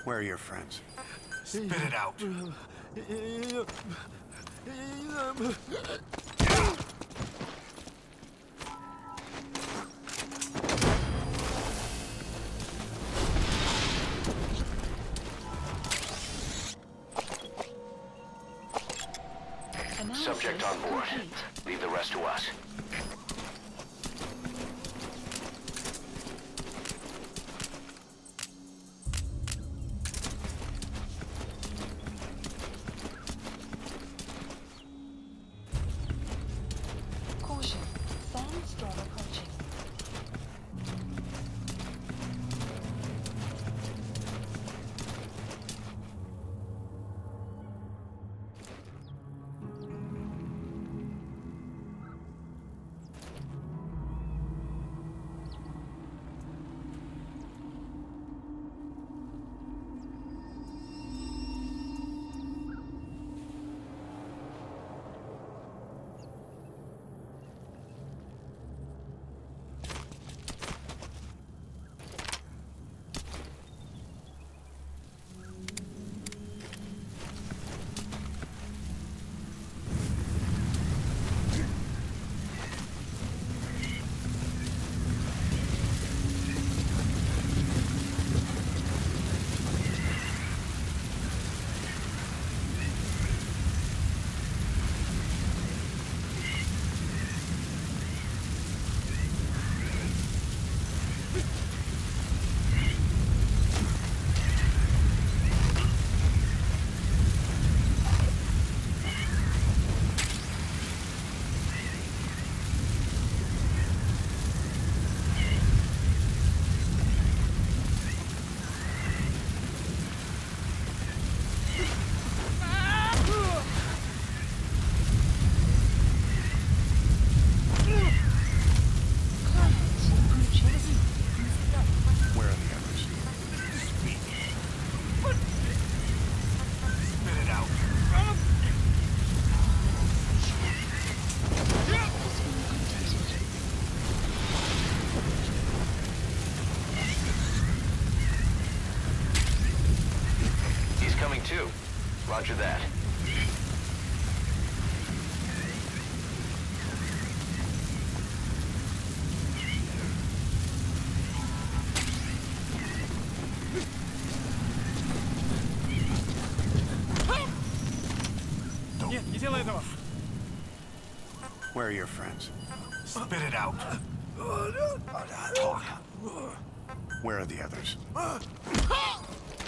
Where are your friends? Spit it out. Subject on board. Leave the rest to us. Caution. Sandstorm approaching. Where are the others? Spit it out. He's coming too. Roger that. Нет, не делай этого. Where are your friends? Spit it out. Talk. Where are the others?